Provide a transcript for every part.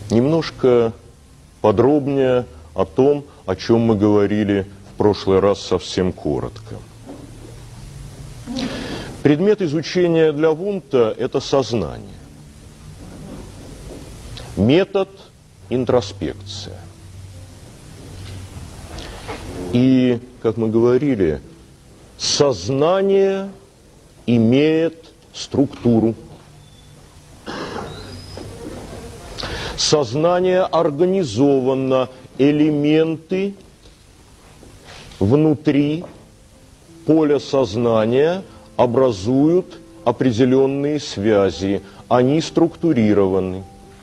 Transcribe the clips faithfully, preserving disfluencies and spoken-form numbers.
Немножко подробнее о том, о чем мы говорили в прошлый раз совсем коротко. Предмет изучения для Вундта – это сознание. Метод – интроспекция. И, как мы говорили, сознание имеет структуру. Сознание организовано, элементы внутри поля сознания образуют определенные связи, они структурированы.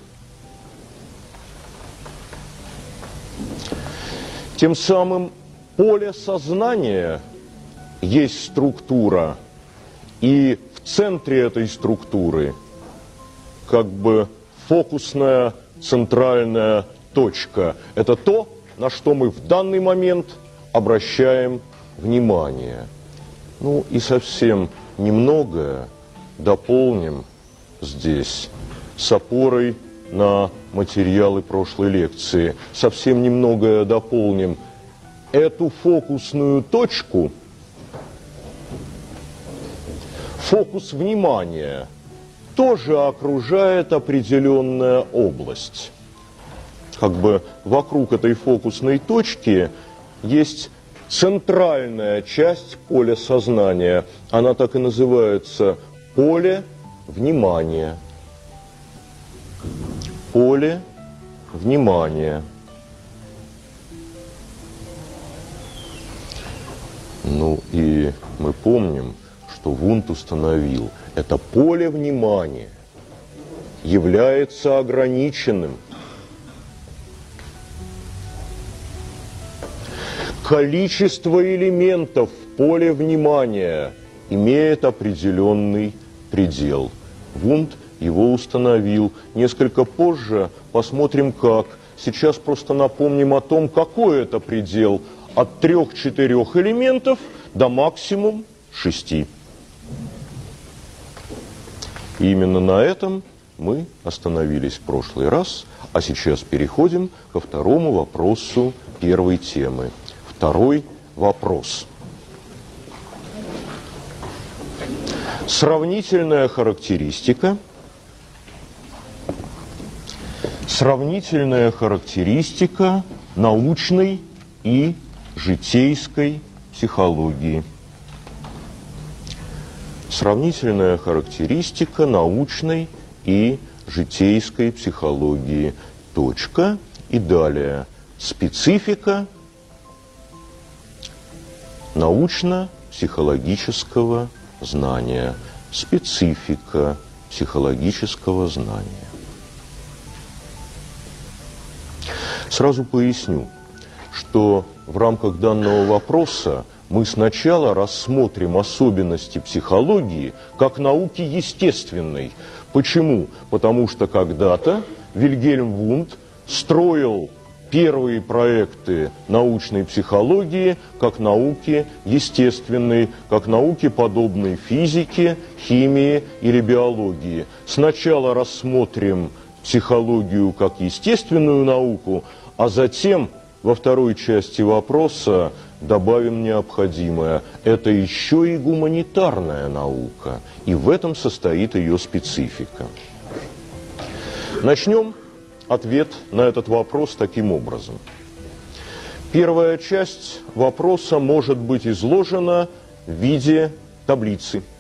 Тем самым поле сознания есть структура, и в центре этой структуры как бы фокусная центральная точка. Это то, на что мы в данный момент обращаем внимание. Ну и совсем немного дополним здесь с опорой на материалы прошлой лекции. Совсем немного дополним. Эту фокусную точку, фокус внимания, тоже окружает определенная область. Как бы вокруг этой фокусной точки есть центральная часть поля сознания. Она так и называется поле внимания. Поле внимания. Ну и мы помним, что Вундт установил, это поле внимания является ограниченным. Количество элементов в поле внимания имеет определенный предел. Вундт его установил. Несколько позже посмотрим как. Сейчас просто напомним о том, какой это предел. От трех-четырех элементов до максимум шести. И именно на этом мы остановились в прошлый раз, а сейчас переходим ко второму вопросу первой темы. Второй вопрос. Сравнительная характеристика. Сравнительная характеристика научной и житейской психологии. Сравнительная характеристика научной и житейской психологии. Точка. И далее. Специфика научно-психологического знания. Специфика психологического знания. Сразу поясню, что в рамках данного вопроса мы сначала рассмотрим особенности психологии как науки естественной. Почему? Потому что когда-то Вильгельм Вундт строил первые проекты научной психологии как науки естественной, как науки, подобной физике, химии или биологии. Сначала рассмотрим психологию как естественную науку, а затем во второй части вопроса добавим необходимое. Это еще и гуманитарная наука, и в этом состоит ее специфика. Начнем ответ на этот вопрос таким образом. Первая часть вопроса может быть изложена в виде таблицы.